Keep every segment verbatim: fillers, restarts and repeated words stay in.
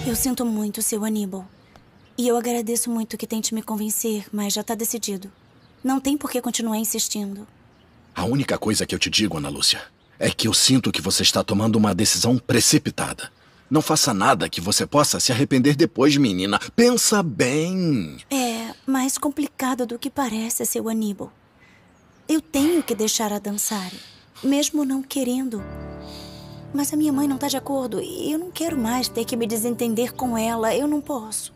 Eu sinto muito, seu Aníbal. E eu agradeço muito que tente me convencer, mas já tá decidido. Não tem por que continuar insistindo. A única coisa que eu te digo, Ana Lúcia, é que eu sinto que você está tomando uma decisão precipitada. Não faça nada que você possa se arrepender depois, menina. Pensa bem. É mais complicado do que parece, seu Aníbal. Eu tenho que deixar a dançar, mesmo não querendo. Mas a minha mãe não tá de acordo e eu não quero mais ter que me desentender com ela. Eu não posso.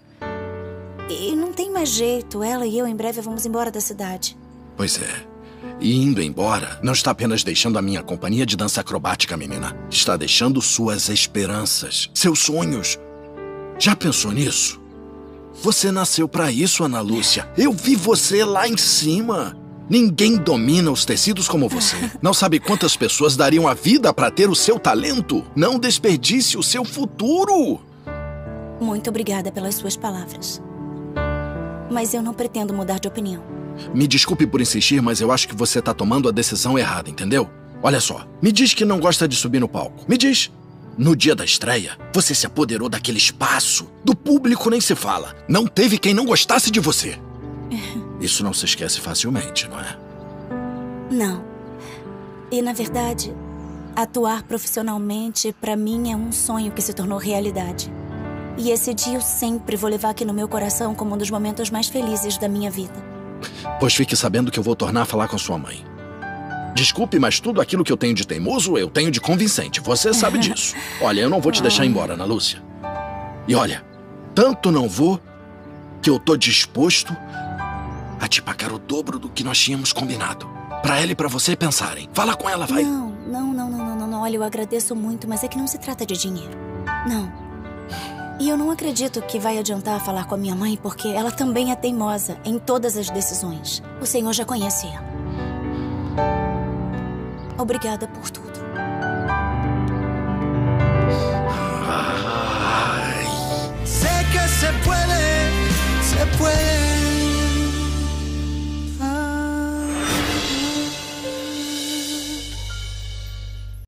E não tem mais jeito. Ela e eu em breve vamos embora da cidade. Pois é. E indo embora, não está apenas deixando a minha companhia de dança acrobática, menina. Está deixando suas esperanças, seus sonhos. Já pensou nisso? Você nasceu pra isso, Ana Lúcia. Eu vi você lá em cima. Ninguém domina os tecidos como você. Não sabe quantas pessoas dariam a vida pra ter o seu talento? Não desperdice o seu futuro. Muito obrigada pelas suas palavras. Mas eu não pretendo mudar de opinião. Me desculpe por insistir, mas eu acho que você tá tomando a decisão errada, entendeu? Olha só, me diz que não gosta de subir no palco. Me diz. No dia da estreia, você se apoderou daquele espaço. Do público nem se fala. Não teve quem não gostasse de você. Isso não se esquece facilmente, não é? Não. E, na verdade, atuar profissionalmente, pra mim, é um sonho que se tornou realidade. E esse dia eu sempre vou levar aqui no meu coração como um dos momentos mais felizes da minha vida. Pois fique sabendo que eu vou tornar a falar com sua mãe. Desculpe, mas tudo aquilo que eu tenho de teimoso, eu tenho de convincente. Você sabe disso. Olha, eu não vou te deixar embora, Ana Lúcia. E olha, tanto não vou que eu tô disposto a te pagar o dobro do que nós tínhamos combinado. Pra ela e pra você pensarem. Fala com ela, vai. Não, não, não, não, não, não, não. Olha, eu agradeço muito, mas é que não se trata de dinheiro. Não. E eu não acredito que vai adiantar falar com a minha mãe, porque ela também é teimosa em todas as decisões. O senhor já conhece ela. Obrigada por tudo.